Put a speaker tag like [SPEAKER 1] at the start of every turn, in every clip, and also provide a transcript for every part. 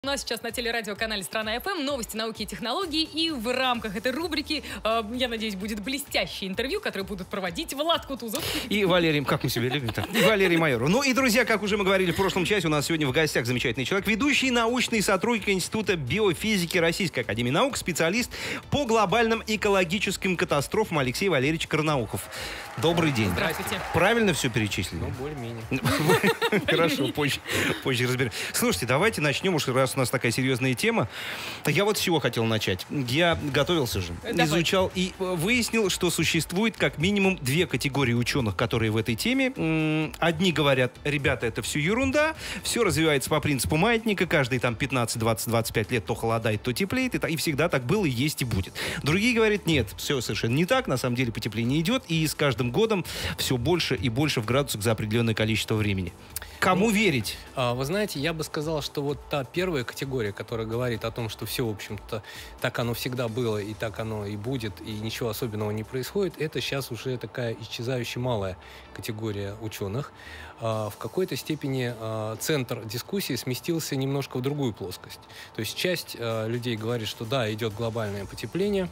[SPEAKER 1] У нас сейчас на телерадиоканале «Страна ФМ» новости науки и технологий. И в рамках этой рубрики, я надеюсь, будет блестящее интервью, которое будут проводить Влад Кутузов.
[SPEAKER 2] И Валерий, как мы себя любим-то? И Валерий Майоров. Ну и, друзья, как уже мы говорили в прошлом часе, у нас сегодня в гостях замечательный человек, ведущий научный сотрудник Института биофизики Российской академии наук, специалист по глобальным экологическим катастрофам Алексей Валерьевич Карнаухов. Добрый день.
[SPEAKER 1] Здравствуйте.
[SPEAKER 2] Правильно все перечислили?
[SPEAKER 3] Ну, более-менее.
[SPEAKER 2] Хорошо, позже разберем. Слушайте, давайте начнем, уж раз у нас такая серьезная тема. Я вот с чего хотел начать. Я готовился же, изучал и выяснил, что существует как минимум две категории ученых, которые в этой теме. Одни говорят, ребята, это все ерунда, все развивается по принципу маятника, каждые там 15, 20, 25 лет то холодает, то теплеет, и всегда так было, и есть, и будет. Другие говорят, нет, все совершенно не так, на самом деле потепление идет, и с каждым годом все больше и больше в градусах за определенное количество времени. Кому верить?
[SPEAKER 3] Вы знаете, я бы сказал, что вот та первая категория, которая говорит о том, что все, в общем-то, так оно всегда было, и так оно и будет, и ничего особенного не происходит, это сейчас уже такая исчезающая малая категория ученых. В какой-то степени центр дискуссии сместился немножко в другую плоскость. То есть часть людей говорит, что да, идет глобальное потепление,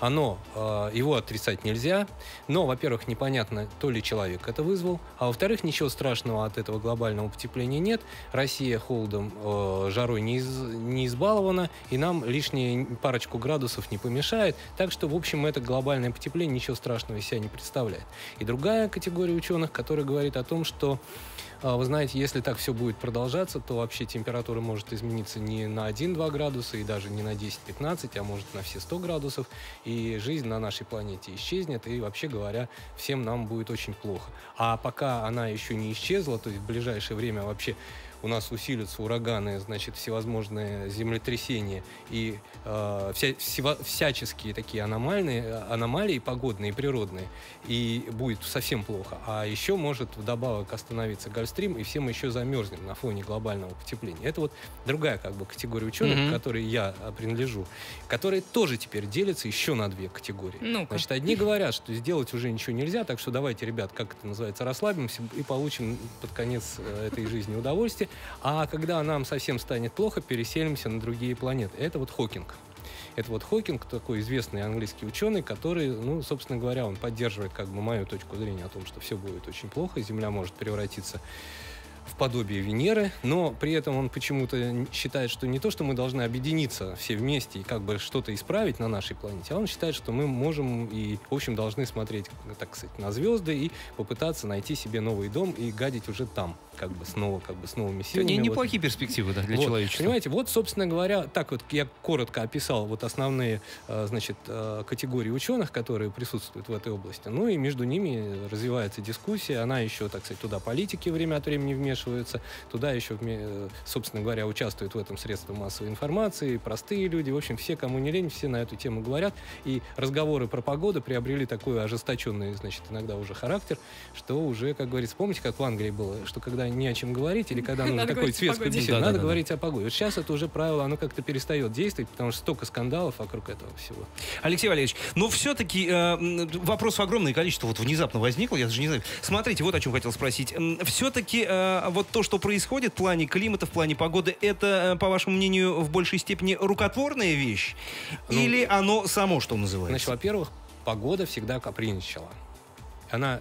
[SPEAKER 3] его отрицать нельзя, но, во-первых, непонятно, то ли человек это вызвал, а во-вторых, ничего страшного от этого глобального потепления нет. Россия холодом, жарой не избалована, и нам лишние парочку градусов не помешает. Так что, в общем, это глобальное потепление ничего страшного из себя не представляет. И другая категория ученых, которая говорит о том, что вы знаете, если так все будет продолжаться, то вообще температура может измениться не на 1-2 градуса и даже не на 10-15, а может на все 100 градусов. И жизнь на нашей планете исчезнет, и вообще говоря, всем нам будет очень плохо. А пока она еще не исчезла, то есть в ближайшее время вообще у нас усилятся ураганы, значит, всевозможные землетрясения и всяческие такие аномалии погодные и природные, и будет совсем плохо. А еще может вдобавок остановиться Гольфстрим, и все мы еще замерзнем на фоне глобального потепления. Это вот другая как бы категория ученых, к которой я принадлежу, которые тоже теперь делятся еще на две категории. Значит, одни говорят, что сделать уже ничего нельзя, так что давайте, ребят, как это называется, расслабимся и получим под конец этой жизни удовольствие. А когда нам совсем станет плохо, переселимся на другие планеты. Это вот Хокинг. Это вот Хокинг, такой известный английский ученый, который, ну, собственно говоря, он поддерживает как бы мою точку зрения о том, что все будет очень плохо, Земля может превратиться в подобие Венеры, но при этом он почему-то считает, что не то, что мы должны объединиться все вместе и как бы что-то исправить на нашей планете, а он считает, что мы можем и, в общем, должны смотреть, так сказать, на звезды и попытаться найти себе новый дом и гадить уже там, как бы с новыми силами.
[SPEAKER 2] Неплохие перспективы, да, для человечества.
[SPEAKER 3] Понимаете, вот, собственно говоря, так вот я коротко описал вот основные, значит, категории ученых, которые присутствуют в этой области. Ну и между ними развивается дискуссия, она еще, так сказать, туда политики время от времени вмешиваются, туда еще, собственно говоря, участвуют в этом средства массовой информации, простые люди, в общем, все, кому не лень, все на эту тему говорят, и разговоры про погоду приобрели такой ожесточенный, значит, иногда уже характер, что уже, как говорится, помните, как в Англии было, что когда не о чем говорить, или когда нужно такой светской беседе, надо говорить о погоде. Вот сейчас это уже правило, оно как-то перестает действовать, потому что столько скандалов вокруг этого всего.
[SPEAKER 2] Алексей Валерьевич, но все-таки вопросов огромное количество вот внезапно возникло, я даже не знаю. Смотрите, вот о чем хотел спросить. Все-таки вот то, что происходит в плане климата, в плане погоды, это, по вашему мнению, в большей степени рукотворная вещь? Или оно само, что называется?
[SPEAKER 3] Значит, во-первых, погода всегда капризничала. Она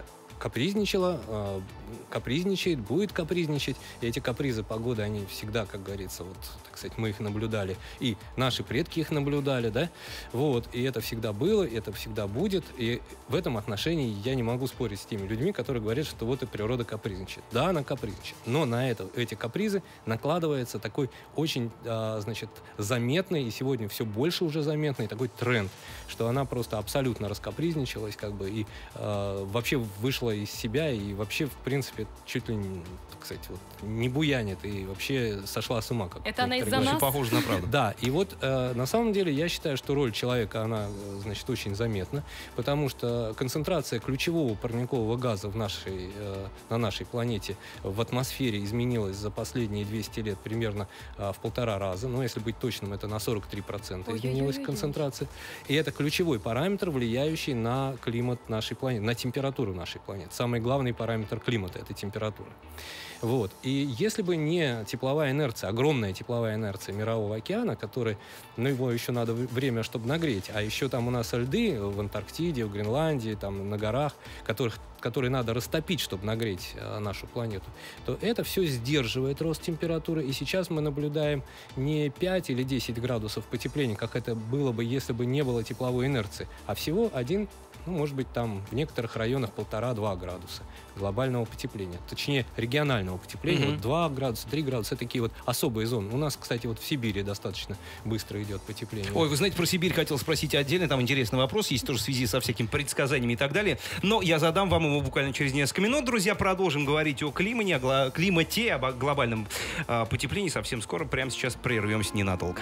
[SPEAKER 3] капризничает, будет капризничать. И эти капризы погоды, они всегда, как говорится, вот, так сказать, мы их наблюдали. И наши предки их наблюдали, да? Вот. И это всегда было, и это всегда будет. И в этом отношении я не могу спорить с теми людьми, которые говорят, что вот и природа капризничает. Да, она капризничает. Но на эти капризы накладывается такой очень, значит, заметный, и сегодня все больше уже заметный такой тренд, что она просто абсолютно раскапризничалась, как бы, и вообще вышла из себя, и вообще, в принципе, чуть ли не, так сказать, вот, не буянит, и вообще сошла с ума.
[SPEAKER 1] Это она из-за нас?
[SPEAKER 2] Похоже на правду.
[SPEAKER 3] Да, и вот на самом деле я считаю, что роль человека, она, значит, очень заметна, потому что концентрация ключевого парникового газа на нашей планете в атмосфере изменилась за последние 200 лет примерно в 1,5 раза. Но если быть точным, это на 43% изменилась концентрация. И это ключевой параметр, влияющий на климат нашей планеты, на температуру нашей планеты. Самый главный параметр климата. климата, это температура. Вот. И если бы не тепловая инерция, огромная тепловая инерция Мирового океана, который, его еще надо время, чтобы нагреть, а еще там у нас льды в Антарктиде, в Гренландии, там на горах, которые надо растопить, чтобы нагреть нашу планету, то это все сдерживает рост температуры. И сейчас мы наблюдаем не 5 или 10 градусов потепления, как это было бы, если бы не было тепловой инерции, а всего 1, может быть, там в некоторых районах 1,5-2 градуса глобального потепления. Точнее, регионального потепления. Вот 2 градуса, 3 градуса — это такие вот особые зоны. У нас, кстати, вот в Сибири достаточно быстро идет потепление.
[SPEAKER 2] Ой, вы знаете, про Сибирь хотел спросить отдельно. Там интересный вопрос есть тоже в связи со всякими предсказаниями и так далее. Но я задам вам его буквально через несколько минут. Друзья, продолжим говорить о климате, о глобальном потеплении совсем скоро. Прямо сейчас прервемся ненадолго.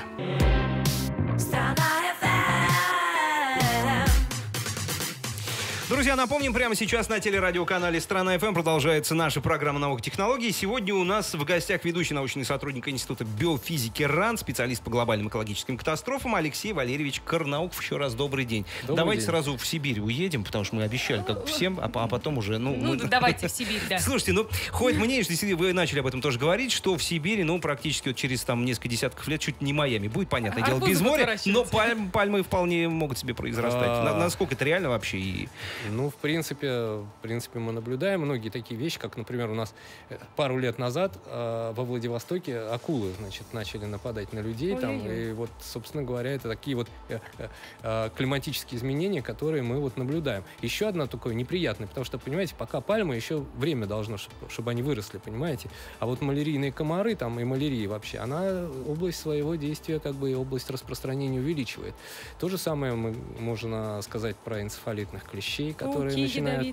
[SPEAKER 2] Друзья, напомним, прямо сейчас на телерадиоканале «Страна ФМ» продолжается наша программа «Наука и технологии». Сегодня у нас в гостях ведущий научный сотрудник Института биофизики РАН, специалист по глобальным экологическим катастрофам Алексей Валерьевич Карнауков. Еще раз добрый день. Давайте сразу в Сибирь уедем, потому что мы обещали как всем, а потом уже...
[SPEAKER 1] Давайте в Сибирь, да.
[SPEAKER 2] Слушайте, ходит мнение, что вы начали об этом тоже говорить, что в Сибири, практически вот через несколько десятков лет чуть не Майами. Будет, понятное дело, без моря, но пальмы вполне могут себе произрастать. Насколько это реально вообще?
[SPEAKER 3] В принципе, мы наблюдаем многие такие вещи, как, например, у нас пару лет назад во Владивостоке акулы, начали нападать на людей. И вот, собственно говоря, это такие вот климатические изменения, которые мы наблюдаем. Еще одна такое неприятное, потому что, понимаете, пока пальмы, еще время должно, чтобы они выросли, понимаете? А вот малярийные комары и малярия вообще, она область своего действия, и область распространения увеличивает. То же самое можно сказать про энцефалитных клещей, которые начинают...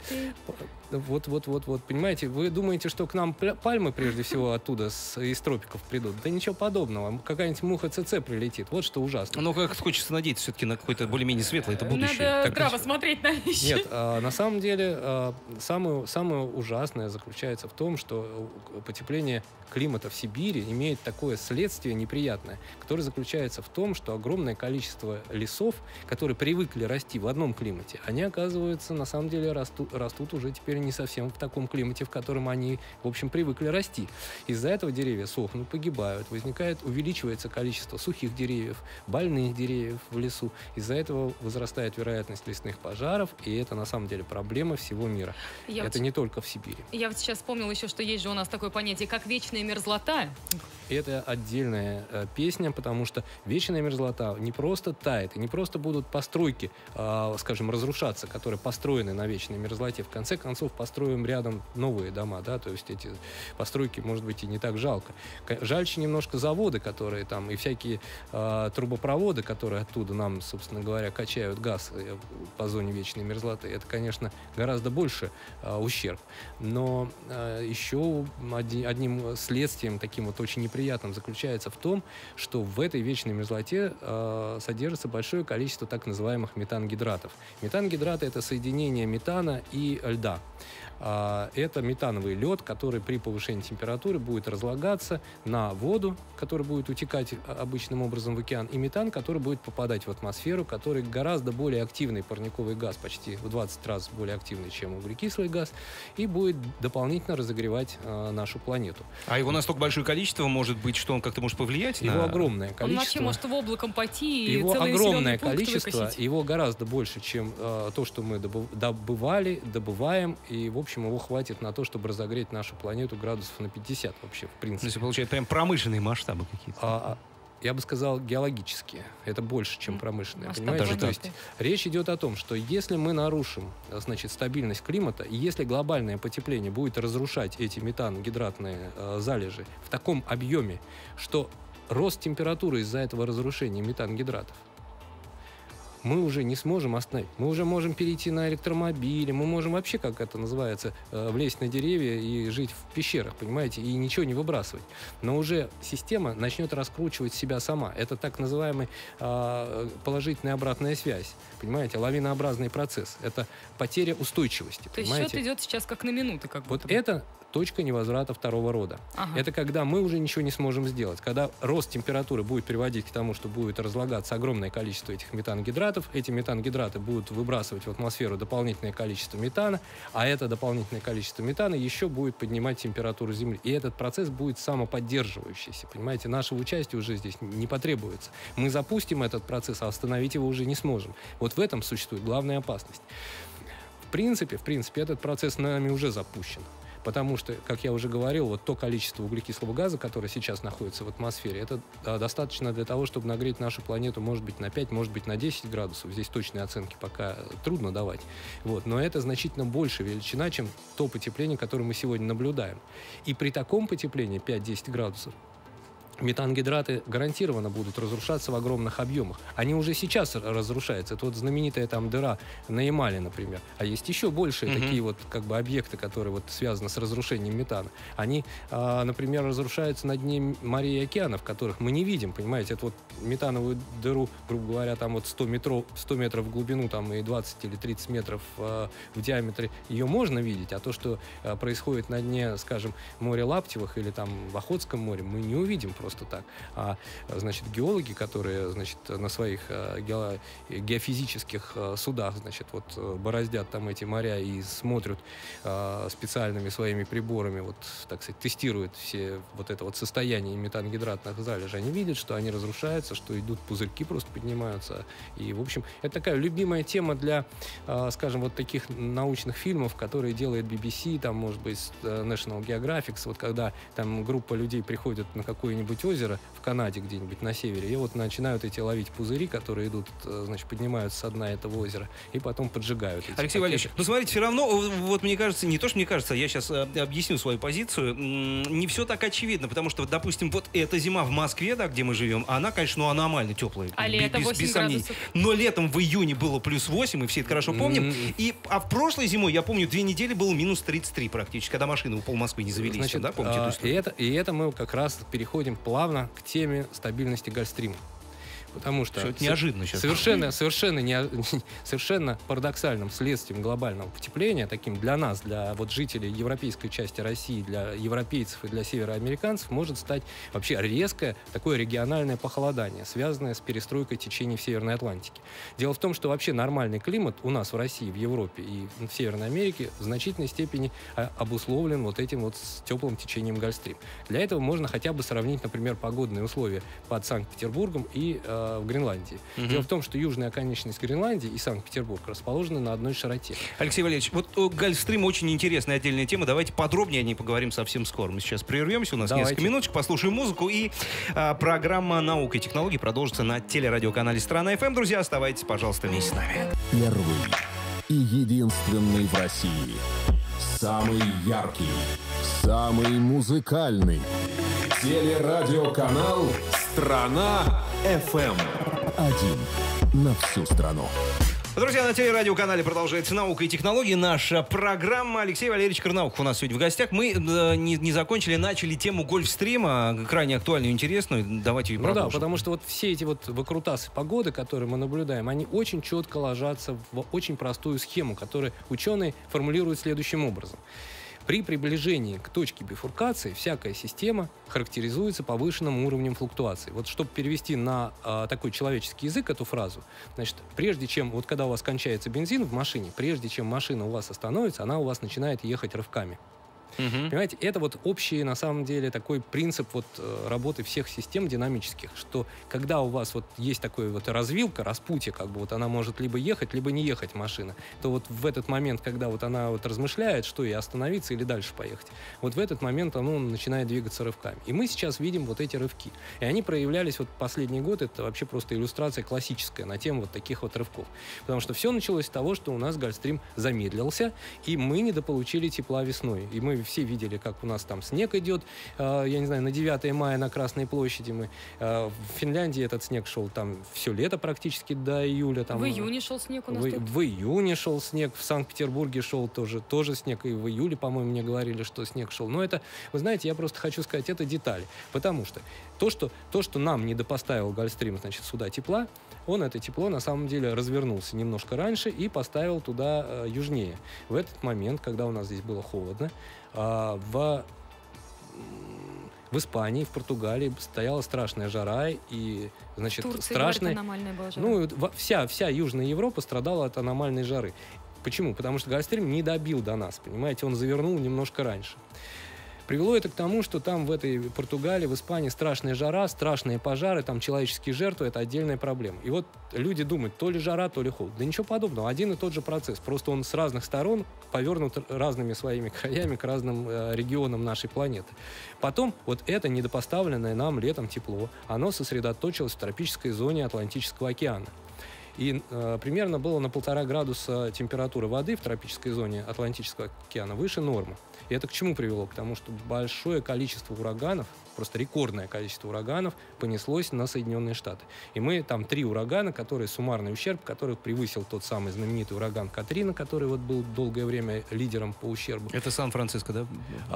[SPEAKER 3] Вот, понимаете, вы думаете, что к нам пальмы прежде всего оттуда из тропиков придут? Да ничего подобного. Какая-нибудь муха ЦЦ прилетит. Вот что ужасно.
[SPEAKER 2] Как хочется надеяться все-таки на какое-то более-менее светлое это будущее.
[SPEAKER 1] Надо здраво смотреть на вещи.
[SPEAKER 3] Нет, на самом деле самое ужасное заключается в том, что потепление климата в Сибири имеет такое следствие неприятное, которое заключается в том, что огромное количество лесов, которые привыкли расти в одном климате, они, оказывается, на самом деле растут уже теперь не совсем в таком климате, в котором они, в общем, привыкли расти. Из-за этого деревья сохнут, погибают, увеличивается количество сухих деревьев, больных деревьев в лесу. Из-за этого возрастает вероятность лесных пожаров, и это, на самом деле, проблема всего мира. Это не только в Сибири.
[SPEAKER 1] Я сейчас вспомнила еще, что есть же у нас такое понятие, как вечная мерзлота.
[SPEAKER 3] Это отдельная песня, потому что вечная мерзлота не просто тает, и не просто будут постройки, скажем, разрушаться, которые построены на вечной мерзлоте. В конце концов, построим рядом новые дома, да, то есть эти постройки, может быть, и не так жалко. Жальче немножко заводы, которые там, и всякие трубопроводы, которые оттуда нам, собственно говоря, качают газ по зоне вечной мерзлоты. Это, конечно, гораздо больше ущерб. Но еще одним следствием, таким вот очень неприятным, заключается в том, что в этой вечной мерзлоте содержится большое количество так называемых метангидратов. Метангидраты — это соединение метана и льда. Это метановый лед, который при повышении температуры будет разлагаться на воду, которая будет утекать обычным образом в океан, и метан, который будет попадать в атмосферу, который гораздо более активный парниковый газ, почти в 20 раз более активный, чем углекислый газ, и будет дополнительно разогревать нашу планету.
[SPEAKER 2] А его настолько большое количество может быть, что он как-то может повлиять на...
[SPEAKER 3] Его огромное количество.
[SPEAKER 1] Он вообще может в облаком пойти и
[SPEAKER 3] его
[SPEAKER 1] целый
[SPEAKER 3] огромное
[SPEAKER 1] населенный пункт
[SPEAKER 3] количество,
[SPEAKER 1] выкосить.
[SPEAKER 3] его гораздо больше, чем то, что мы добываем, и, в общем, его хватит на то, чтобы разогреть нашу планету градусов на 50 вообще, в принципе.
[SPEAKER 2] То есть, получается, прям промышленные масштабы какие-то.
[SPEAKER 3] Я бы сказал, геологические. Это больше, чем промышленные. Понимаете?
[SPEAKER 2] Даже
[SPEAKER 3] то есть речь идет о том, что если мы нарушим, стабильность климата, и если глобальное потепление будет разрушать эти метангидратные залежи в таком объеме, что рост температуры из-за этого разрушения метангидратов мы уже не сможем остановить. Мы уже можем перейти на электромобили, мы можем вообще, как это называется, влезть на деревья и жить в пещерах, понимаете, и ничего не выбрасывать. Но уже система начнет раскручивать себя сама. Это так называемый положительная обратная связь, понимаете, лавинообразный процесс. Это потеря устойчивости,
[SPEAKER 1] То есть счет идет сейчас как на минуты, как будто
[SPEAKER 3] Вот
[SPEAKER 1] бы.
[SPEAKER 3] это точка невозврата второго рода. Это когда мы уже ничего не сможем сделать. Когда рост температуры будет приводить к тому, что будет разлагаться огромное количество этих метангидратов, эти метангидраты будут выбрасывать в атмосферу дополнительное количество метана, а это дополнительное количество метана еще будет поднимать температуру Земли. И этот процесс будет самоподдерживающийся. Понимаете, нашего участия уже здесь не потребуется. Мы запустим этот процесс, а остановить его уже не сможем. Вот в этом существует главная опасность. В принципе, этот процесс нами уже запущен. Потому что, как я уже говорил, вот то количество углекислого газа, которое сейчас находится в атмосфере, это достаточно для того, чтобы нагреть нашу планету, может быть, на 5, может быть, на 10 градусов. Здесь точные оценки пока трудно давать. Вот. Но это значительно большая величина, чем то потепление, которое мы сегодня наблюдаем. И при таком потеплении 5-10 градусов метангидраты гарантированно будут разрушаться в огромных объемах. Они уже сейчас разрушаются. Это вот знаменитая там дыра на Ямале, например. А есть еще большие такие вот как бы объекты, которые вот связаны с разрушением метана. Они, например, разрушаются на дне морей и океанов, которых мы не видим, понимаете. Это вот метановую дыру, грубо говоря, там вот 100 метров в глубину там, и 20 или 30 метров в диаметре, ее можно видеть. А то, что происходит на дне, скажем, моря Лаптевых или там в Охотском море, мы не увидим просто так. А, значит, геологи, которые, значит, на своих геофизических судах, значит, вот бороздят там эти моря и смотрят специальными своими приборами, вот, так сказать, тестируют все вот это вот состояние метангидратных залежей, они видят, что они разрушаются, что идут пузырьки, просто поднимаются. И, в общем, это такая любимая тема для, скажем, вот таких научных фильмов, которые делает BBC, там, может быть, National Geographic, вот когда там группа людей приходит на какое-нибудь озеро в Канаде где-нибудь на севере, и вот начинают эти ловить пузыри, которые идут, значит, поднимаются со дна этого озера, и потом поджигают эти
[SPEAKER 2] Алексей Валерьевич, ну смотрите, все равно, вот мне кажется, не то, что мне кажется, я сейчас объясню свою позицию, не все так очевидно, потому что, допустим, вот эта зима в Москве, да, где мы живем, она, конечно, ну, аномально теплая.
[SPEAKER 1] А летом 8 градусов.
[SPEAKER 2] Но летом в июне было плюс 8, мы все это хорошо помним. А в прошлой зимой, я помню, 2 недели было минус 33 практически, когда машины у пол-Москвы не завелись.
[SPEAKER 3] Значит,
[SPEAKER 2] да, помните эту историю?
[SPEAKER 3] И это мы как раз переходим плавно к теме стабильности Гольфстрима. Потому что
[SPEAKER 2] это неожиданно сейчас.
[SPEAKER 3] Совершенно парадоксальным следствием глобального потепления, таким для нас, для вот жителей европейской части России, для европейцев и для североамериканцев, может стать вообще резкое такое региональное похолодание, связанное с перестройкой течений в Северной Атлантике. Дело в том, что вообще нормальный климат у нас в России, в Европе и в Северной Америке в значительной степени обусловлен вот этим вот теплым течением Гольфстрим. Для этого можно хотя бы сравнить, например, погодные условия под Санкт-Петербургом и в Гренландии. Дело в том, что южная оконечность Гренландии и Санкт-Петербург расположены на одной широте.
[SPEAKER 2] Алексей Валерьевич, вот Гольфстрим очень интересная отдельная тема. Давайте подробнее о ней поговорим совсем скоро. Мы сейчас прервемся, у нас несколько минуточек, послушаем музыку, и программа «Наука и технологии» продолжится на телерадиоканале «Страна ФМ». Друзья, оставайтесь, пожалуйста, вместе с нами.
[SPEAKER 4] Первый и единственный в России. Самый яркий, самый музыкальный. Телерадиоканал «Страна ФМ». Один на всю страну.
[SPEAKER 2] Друзья, на телерадиоканале продолжается «Наука и технологии». Наша программа. Алексей Валерьевич Карнаухов у нас сегодня в гостях. Мы не закончили, начали тему Гольфстрима, крайне актуальную и интересную. Давайте ее продолжим.
[SPEAKER 3] Ну да, потому что вот все эти вот выкрутасы погоды, которые мы наблюдаем, они очень четко ложатся в очень простую схему, которую ученые формулируют следующим образом. При приближении к точке бифуркации всякая система характеризуется повышенным уровнем флуктуации. Вот чтобы перевести на такой человеческий язык эту фразу, значит, прежде чем, вот когда у вас кончается бензин в машине, прежде чем машина у вас остановится, она у вас начинает ехать рывками. Понимаете, это вот общий, на самом деле, такой принцип вот работы всех систем динамических, что когда у вас вот есть такая вот развилка, распутье, как бы вот она может либо ехать, либо не ехать машина, то вот в этот момент, когда вот она вот размышляет, что ей остановиться или дальше поехать, вот в этот момент она начинает двигаться рывками. И мы сейчас видим вот эти рывки. И они проявлялись вот последний год, это вообще просто иллюстрация классическая на тему вот таких вот рывков. Потому что все началось с того, что у нас Гольфстрим замедлился, и мы недополучили тепла весной. И мы все видели, как у нас там снег идет, я не знаю, на 9 мая на Красной площади мы. В Финляндии этот снег шел там все лето практически до июля. Там,
[SPEAKER 1] в июне шел снег у нас тут.
[SPEAKER 3] В июне шел снег, в Санкт-Петербурге шел тоже снег, и в июле, по-моему, мне говорили, что снег шел. Но это, вы знаете, я просто хочу сказать, это детали. Потому что то, что нам не допоставил Гольфстрим, значит, сюда тепла, он это тепло на самом деле развернулся немножко раньше и поставил туда южнее. В этот момент, когда у нас здесь было холодно, в Испании, в Португалии стояла страшная жара, и, значит, страшная...
[SPEAKER 1] аномальная была жара.
[SPEAKER 3] Ну, вся Южная Европа страдала от аномальной жары. Почему? Потому что Гольфстрим не добил до нас, понимаете, он завернул немножко раньше. Привело это к тому, что там в этой Португалии, в Испании страшная жара, страшные пожары, там человеческие жертвы, это отдельная проблема. И вот люди думают, то ли жара, то ли холод. Да ничего подобного, один и тот же процесс, просто он с разных сторон повернут разными своими краями к разным регионам нашей планеты. Потом вот это недопоставленное нам летом тепло, оно сосредоточилось в тропической зоне Атлантического океана. И примерно было на 1,5 градуса температура воды в тропической зоне Атлантического океана выше нормы. И это к чему привело? К тому, что большое количество ураганов, просто рекордное количество ураганов понеслось на Соединенные Штаты. И мы там 3 урагана, которые суммарный ущерб, которых превысил тот самый знаменитый ураган Катрина, который вот был долгое время лидером по ущербу.
[SPEAKER 2] Это Сан-Франциско, да?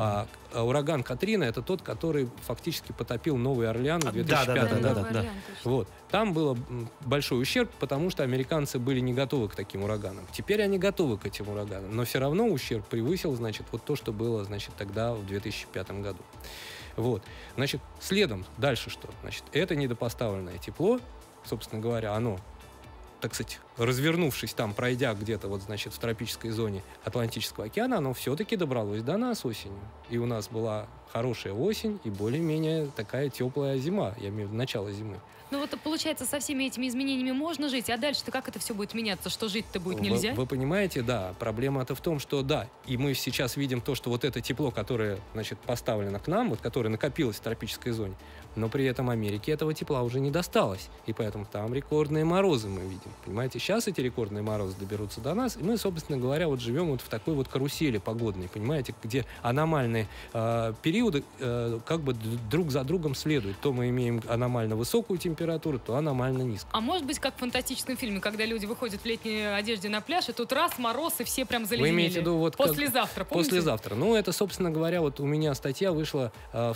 [SPEAKER 3] А ураган Катрина — это тот, который фактически потопил Новый Орлеан в 2005 году.
[SPEAKER 2] Да.
[SPEAKER 3] Вот. Там был большой ущерб, потому что американцы были не готовы к таким ураганам. Теперь они готовы к этим ураганам, но все равно ущерб превысил, значит, вот то, что было, значит, тогда в 2005 году. Вот. Значит, следом дальше что? Значит, это недопоставленное тепло, собственно говоря, оно, так сказать, развернувшись там, пройдя где-то вот, значит, в тропической зоне Атлантического океана, оно все-таки добралось до нас осенью. И у нас была хорошая осень и более-менее такая теплая зима, я имею в виду начало зимы.
[SPEAKER 1] Ну вот получается, со всеми этими изменениями можно жить, а дальше-то как это все будет меняться? Что жить-то будет нельзя?
[SPEAKER 3] Вы понимаете, да, проблема-то в том, что да, и мы сейчас видим то, что вот это тепло, которое, значит, поставлено к нам, вот которое накопилось в тропической зоне, но при этом Америке этого тепла уже не досталось, и поэтому там рекордные морозы мы видим, понимаете? Сейчас эти рекордные морозы доберутся до нас, и мы, собственно говоря, вот живем вот в такой вот карусели погодной, понимаете, где аномальные периоды как бы друг за другом следуют. То мы имеем аномально высокую температуру, то аномально низкую.
[SPEAKER 1] А может быть, как в фантастическом фильме, когда люди выходят в летней одежде на пляж, и тут раз, мороз, и все прям заледенели.
[SPEAKER 3] Вы имеете в виду вот
[SPEAKER 1] послезавтра, помните?
[SPEAKER 3] Послезавтра. Ну, это, собственно говоря, вот у меня статья вышла в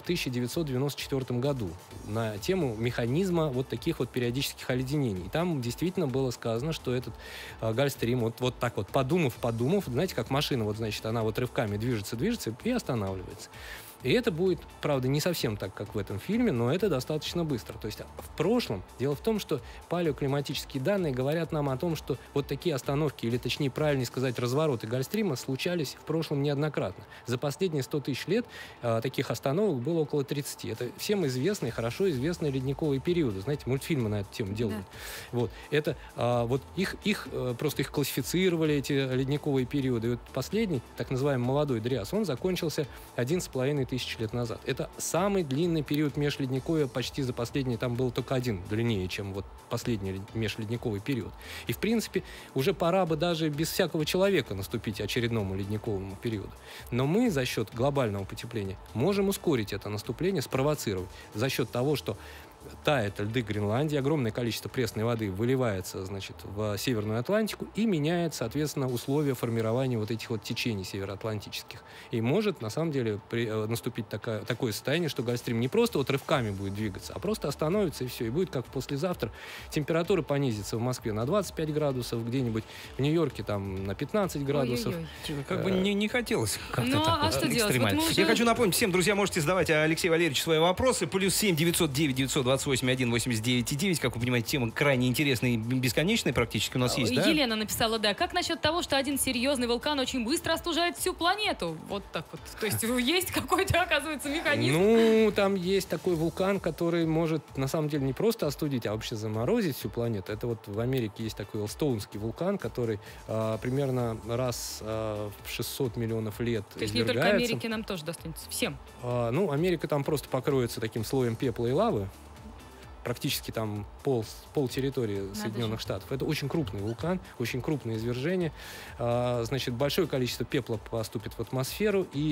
[SPEAKER 3] 1994 году на тему механизма вот таких вот периодических оледенений. И там действительно было сказано, что этот Гольфстрим, вот так вот подумав, знаете, как машина, вот, значит, она вот рывками движется и останавливается. И это будет, правда, не совсем так, как в этом фильме, но это достаточно быстро. То есть в прошлом, дело в том, что палеоклиматические данные говорят нам о том, что вот такие остановки, или точнее правильнее сказать, развороты Гольфстрима случались в прошлом неоднократно. За последние 100 тысяч лет таких остановок было около 30. Это всем известные, хорошо известные ледниковые периоды. Знаете, мультфильмы на эту тему делают. Да. Вот. Это вот просто их классифицировали, эти ледниковые периоды. И вот последний, так называемый молодой Дриас, он закончился 11,5 тысяч лет назад. Это самый длинный период межледниковья, почти за последний, там был только один длиннее, чем вот последний межледниковый период. И, в принципе, уже пора бы даже без всякого человека наступить очередному ледниковому периоду. Но мы за счет глобального потепления можем ускорить это наступление, спровоцировать за счет того, что тает льды Гренландии, огромное количество пресной воды выливается, значит, в Северную Атлантику и меняет, соответственно, условия формирования вот этих вот течений североатлантических. И может, на самом деле, наступить такое состояние, что Гольфстрим не просто вот рывками будет двигаться, а просто остановится и все. И будет как послезавтра. Температура понизится в Москве на 25 градусов, где-нибудь в Нью-Йорке там на 15 градусов.
[SPEAKER 2] Ой-ой-ой. Как бы не хотелось как-то
[SPEAKER 1] ну,
[SPEAKER 2] так
[SPEAKER 1] а что делать? Вот
[SPEAKER 2] Я хочу напомнить всем, друзья, можете задавать Алексею Валерьевичу свои вопросы. +7 909 928 1 89 9. Как вы понимаете, тема крайне интересная и бесконечная практически у нас есть, да?
[SPEAKER 1] Елена написала, да. Как насчет того, что один серьезный вулкан очень быстро остужает всю планету? Вот так вот. То есть есть какой-то, оказывается, механизм?
[SPEAKER 3] Ну, там есть такой вулкан, который может, на самом деле, не просто остудить, а вообще заморозить всю планету. Это вот в Америке есть такой Йеллоустоунский вулкан, который примерно раз в 600 миллионов лет
[SPEAKER 1] извергается. То есть не только Америке нам тоже достанется? Всем?
[SPEAKER 3] Ну, Америка там просто покроется таким слоем пепла и лавы. Практически там пол территории Соединенных Штатов. Это очень крупный вулкан, очень крупное извержение. Значит, большое количество пепла поступит в атмосферу, и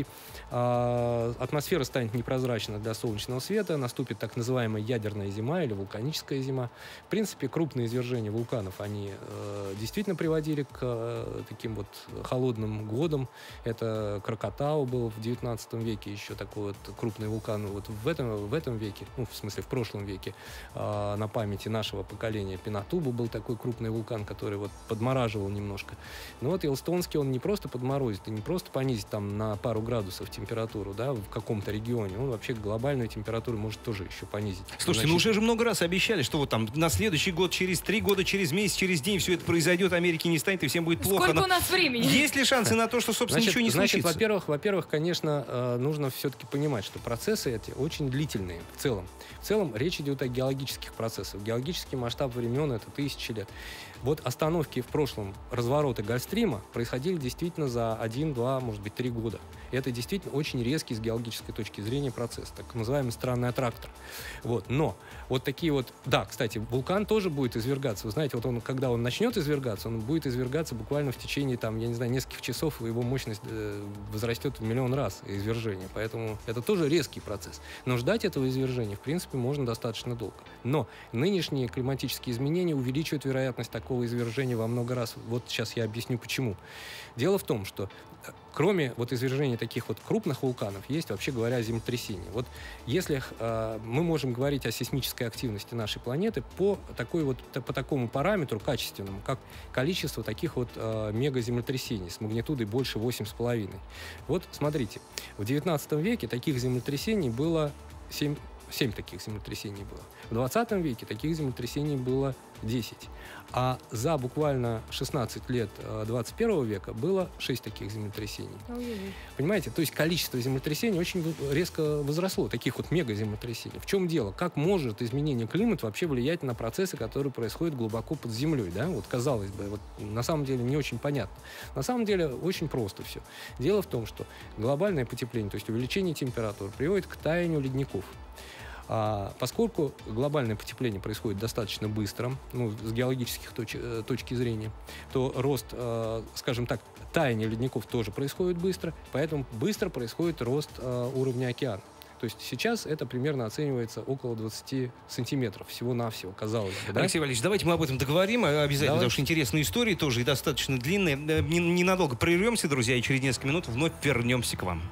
[SPEAKER 3] атмосфера станет непрозрачна для солнечного света, наступит так называемая ядерная зима или вулканическая зима. В принципе, крупные извержения вулканов, они действительно приводили к таким вот холодным годам. Это Кракатау был в 19 веке, еще такой вот крупный вулкан. Вот в этом веке, ну, в смысле, в прошлом веке, на памяти нашего поколения. Пинатубу был такой крупный вулкан, который вот подмораживал немножко. Но вот Йеллоустонский, он не просто подморозит и не просто понизит там на пару градусов температуру, да, в каком-то регионе, он вообще глобальную температуру может тоже еще понизить.
[SPEAKER 2] Слушайте, ну уже же много раз обещали, что вот там на следующий год, через 3 года, через месяц, через день все это произойдет, Америки не станет и всем будет плохо.
[SPEAKER 1] Сколько у нас времени?
[SPEAKER 2] Есть ли шансы на то, что, собственно, ничего не случится?
[SPEAKER 3] Во-первых, конечно, нужно все-таки понимать, что процессы эти очень длительные в целом. В целом речь идет о геологических процессах. Геологический масштаб времен — это тысячи лет. Вот остановки в прошлом, развороты Гольфстрима происходили действительно за 1, 2, может быть, 3 года. И это действительно очень резкий с геологической точки зрения процесс, так называемый странный аттрактор. Вот. Но вот такие вот... Да, кстати, вулкан тоже будет извергаться. Вы знаете, вот он, когда он начнет извергаться, он будет извергаться буквально в течение, там, я не знаю, нескольких часов, и его мощность возрастет в миллион раз извержения. Поэтому это тоже резкий процесс. Но ждать этого извержения, в принципе, можно достаточно долго. Но нынешние климатические изменения увеличивают вероятность такого извержения во много раз. Вот сейчас я объясню, почему. Дело в том, что кроме вот извержений таких вот крупных вулканов, есть, вообще говоря, землетрясения. Вот если мы можем говорить о сейсмической активности нашей планеты по такому параметру качественному, как количество таких вот мегаземлетрясений с магнитудой больше 8,5. Вот смотрите, в 19 веке таких землетрясений было 7 таких землетрясений было. В 20 веке таких землетрясений было 10. А за буквально 16 лет 21 века было 6 таких землетрясений.
[SPEAKER 1] Ой-ой-ой.
[SPEAKER 3] Понимаете? То есть количество землетрясений очень резко возросло, таких вот мегаземлетрясений. В чем дело? Как может изменение климата вообще влиять на процессы, которые происходят глубоко под землей? Да? Вот казалось бы, вот, на самом деле не очень понятно. На самом деле очень просто все. Дело в том, что глобальное потепление, то есть увеличение температуры, приводит к таянию ледников. Поскольку глобальное потепление происходит достаточно быстро, с геологических точки зрения, то рост, скажем так, таяние ледников тоже происходит быстро, поэтому быстро происходит рост уровня океана. То есть сейчас это примерно оценивается около 20 сантиметров всего-навсего, казалось бы. Да?
[SPEAKER 2] Алексей Валерьевич, давайте мы об этом договорим обязательно, потому что интересные истории тоже и достаточно длинные. Ненадолго прервемся, друзья, и через несколько минут вновь вернемся к вам.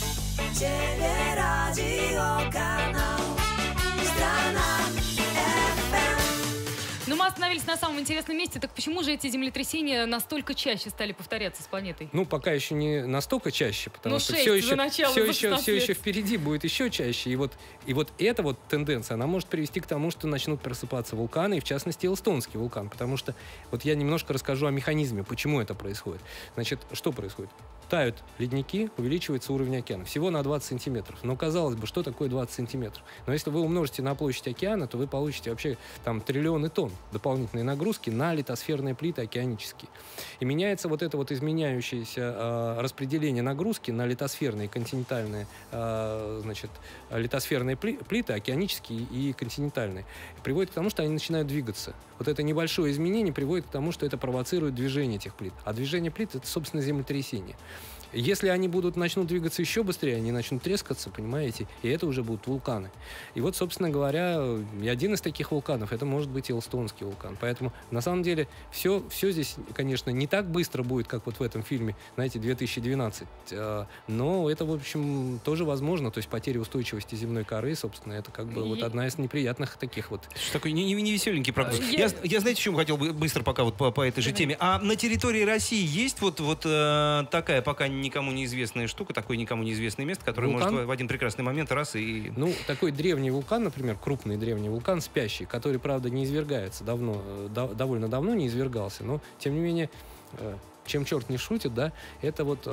[SPEAKER 1] Но мы остановились на самом интересном месте. Так почему же эти землетрясения настолько чаще стали повторяться с планетой?
[SPEAKER 3] Пока еще не настолько чаще, потому что все еще впереди будет еще чаще. И вот эта вот тенденция, она может привести к тому, что начнут просыпаться вулканы, и в частности Йеллоустонский вулкан. Потому что вот я немножко расскажу о механизме, почему это происходит. Значит, что происходит? Тают ледники, увеличивается уровень океана. Всего на 20 сантиметров. Но казалось бы, что такое 20 сантиметров? Но если вы умножите на площадь океана, то вы получите вообще там триллионы тонн дополнительной нагрузки на литосферные плиты океанические. И меняется вот это вот изменяющееся распределение нагрузки на литосферные и континентальные, литосферные плиты, океанические и континентальные. Приводит к тому, что они начинают двигаться. Вот это небольшое изменение приводит к тому, что это провоцирует движение этих плит. А движение плит — это, собственно, землетрясение. Если они начнут двигаться еще быстрее, они начнут трескаться, понимаете, и это уже будут вулканы. И вот, собственно говоря, и один из таких вулканов, это может быть Йеллоустонский вулкан. Поэтому, на самом деле, все здесь, конечно, не так быстро будет, как вот в этом фильме, знаете, 2012. Но это, в общем, тоже возможно. То есть потеря устойчивости земной коры, собственно, это как бы вот одна из неприятных таких вот.
[SPEAKER 2] Такой невеселенький прогноз. Я знаете, чем хотел бы быстро пока вот по этой же теме. А на территории России есть вот такая пока никому неизвестная штука, такое никому неизвестное место, которое может в один прекрасный момент раз и...
[SPEAKER 3] Такой древний вулкан, например, крупный древний вулкан, спящий, который, правда, не извергается довольно давно не извергался, но, тем не менее, чем черт не шутит, да, это вот,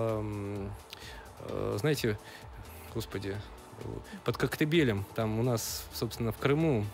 [SPEAKER 3] знаете, господи, под Коктебелем, там у нас, собственно, в Крыму,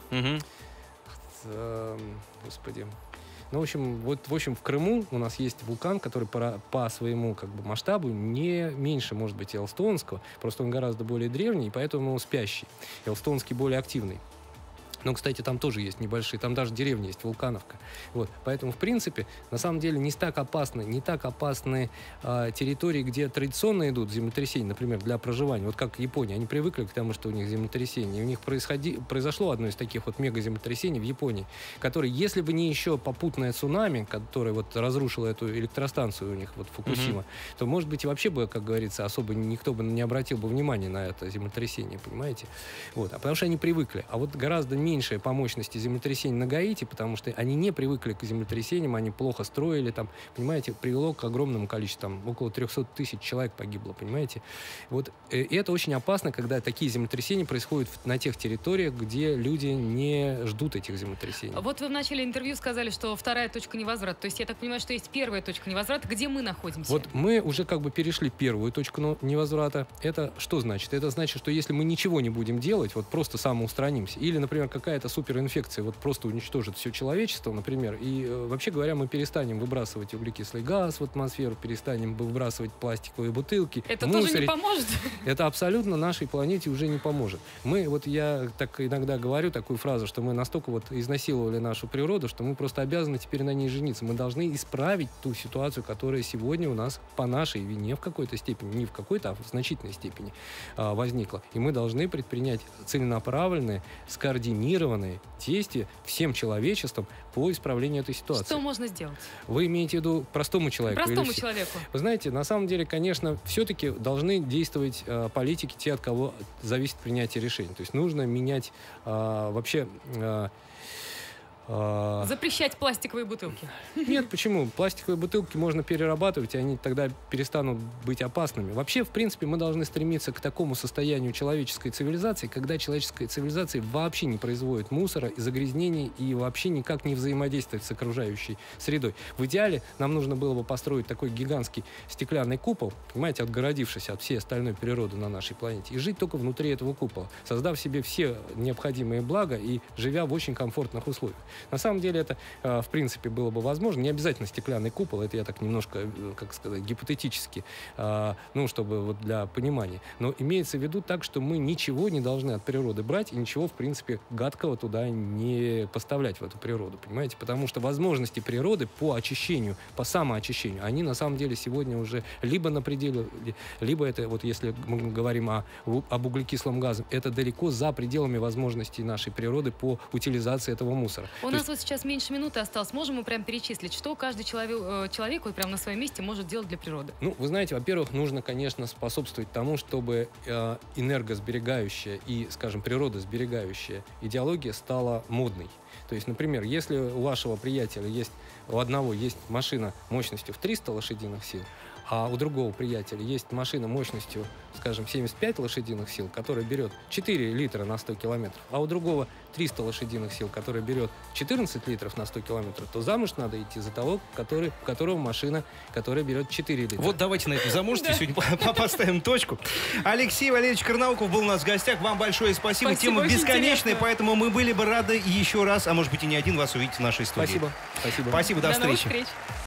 [SPEAKER 3] господи... в общем, в Крыму у нас есть вулкан, который по своему масштабу не меньше, может быть, Йеллоустонского. Просто он гораздо более древний, и поэтому он спящий. Йеллоустонский более активный. Но, кстати, там тоже есть небольшие, там даже деревня есть, Вулкановка. Вот. Поэтому, в принципе, на самом деле не так опасны территории, где традиционно идут землетрясения, например, для проживания. Вот как Япония, они привыкли к тому, что у них землетрясения. И у них произошло одно из таких вот мегаземлетрясений в Японии, которое, если бы не еще попутное цунами, которое вот разрушило эту электростанцию у них, вот Фукусима, то, может быть, и вообще бы, как говорится, особо никто бы не обратил бы внимания на это землетрясение, понимаете? Вот. А потому что они привыкли. А вот гораздо менее меньшее по мощности землетрясение на Гаити, потому что они не привыкли к землетрясениям, они плохо строили, там, понимаете, привело к огромному количеству, там, около 300 тысяч человек погибло, понимаете. Вот, и это очень опасно, когда такие землетрясения происходят на тех территориях, где люди не ждут этих землетрясений.
[SPEAKER 1] Вот вы в начале интервью сказали, что вторая точка невозврата. То есть я так понимаю, что есть первая точка невозврата, где мы находимся.
[SPEAKER 3] Вот мы уже как бы перешли первую точку невозврата. Это что значит? Это значит, что если мы ничего не будем делать, вот просто самоустранимся, или, например, какая-то суперинфекция вот просто уничтожит все человечество, например, и вообще говоря, мы перестанем выбрасывать углекислый газ в атмосферу, перестанем выбрасывать пластиковые бутылки.
[SPEAKER 1] Это тоже не поможет?
[SPEAKER 3] Это абсолютно нашей планете уже не поможет. Я так иногда говорю такую фразу, что мы настолько вот изнасиловали нашу природу, что мы просто обязаны теперь на ней жениться. Мы должны исправить ту ситуацию, которая сегодня у нас по нашей вине в какой-то степени, не в какой-то, а в значительной степени возникла. И мы должны предпринять целенаправленные, скоординированные действия всем человечеством по исправлению этой ситуации.
[SPEAKER 1] Что можно сделать?
[SPEAKER 3] Вы имеете в виду простому человеку?
[SPEAKER 1] Простому человеку.
[SPEAKER 3] Вы знаете, на самом деле, конечно, все-таки должны действовать политики, те, от кого зависит принятие решений. То есть нужно менять вообще...
[SPEAKER 1] Запрещать пластиковые бутылки?
[SPEAKER 3] Нет, почему? Пластиковые бутылки можно перерабатывать, и они тогда перестанут быть опасными. Вообще, в принципе, мы должны стремиться к такому состоянию человеческой цивилизации, когда человеческая цивилизация вообще не производит мусора и загрязнений и вообще никак не взаимодействует с окружающей средой. В идеале нам нужно было бы построить такой гигантский стеклянный купол, понимаете, отгородившись от всей остальной природы на нашей планете, и жить только внутри этого купола, создав себе все необходимые блага и живя в очень комфортных условиях. На самом деле это, в принципе, было бы возможно. Не обязательно стеклянный купол, это я так немножко, как сказать, гипотетически, чтобы вот для понимания. Но имеется в виду так, что мы ничего не должны от природы брать и ничего, в принципе, гадкого туда не поставлять в эту природу, понимаете? Потому что возможности природы по очищению, по самоочищению, они на самом деле сегодня уже либо на пределе, либо это, вот если мы говорим об углекислом газе, это далеко за пределами возможностей нашей природы по утилизации этого мусора.
[SPEAKER 1] У нас вот сейчас меньше минуты осталось. Можем мы прям перечислить, что каждый человек вот прям на своем месте может делать для природы?
[SPEAKER 3] Ну, вы знаете, во-первых, нужно, конечно, способствовать тому, чтобы энергосберегающая и, скажем, природосберегающая идеология стала модной. То есть, например, если у вашего приятеля у одного есть машина мощностью в 300 лошадиных сил, а у другого приятеля есть машина мощностью, скажем, 75 лошадиных сил, которая берет 4 литра на 100 километров, а у другого 300 лошадиных сил, которая берет 14 литров на 100 километров, то замуж надо идти за того, у которого машина, которая берет 4 литра.
[SPEAKER 2] Вот давайте на этом замужестве сегодня поставим точку. Алексей Валерьевич Карнауков был у нас в гостях. Вам большое спасибо. Тема бесконечная, поэтому мы были бы рады еще раз, а может быть и не один, вас увидеть в нашей студии.
[SPEAKER 3] Спасибо.
[SPEAKER 2] Спасибо, до встречи.
[SPEAKER 1] Новых встреч.